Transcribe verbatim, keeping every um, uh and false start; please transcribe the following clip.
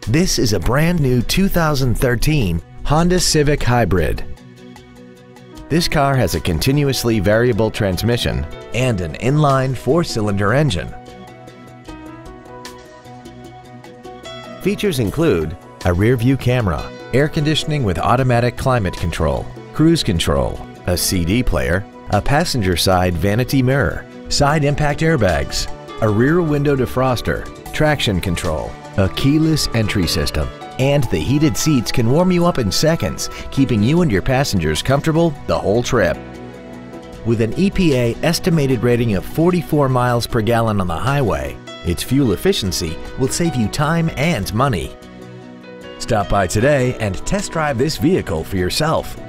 This is a brand new two thousand thirteen Honda Civic Hybrid. This car has a continuously variable transmission and an inline four-cylinder engine. Features include a rear-view camera, air conditioning with automatic climate control, cruise control, a C D player, a passenger side vanity mirror, side impact airbags, a rear window defroster, traction control, a keyless entry system, and the heated seats can warm you up in seconds, keeping you and your passengers comfortable the whole trip. With an E P A estimated rating of forty-four miles per gallon on the highway, its fuel efficiency will save you time and money. Stop by today and test drive this vehicle for yourself.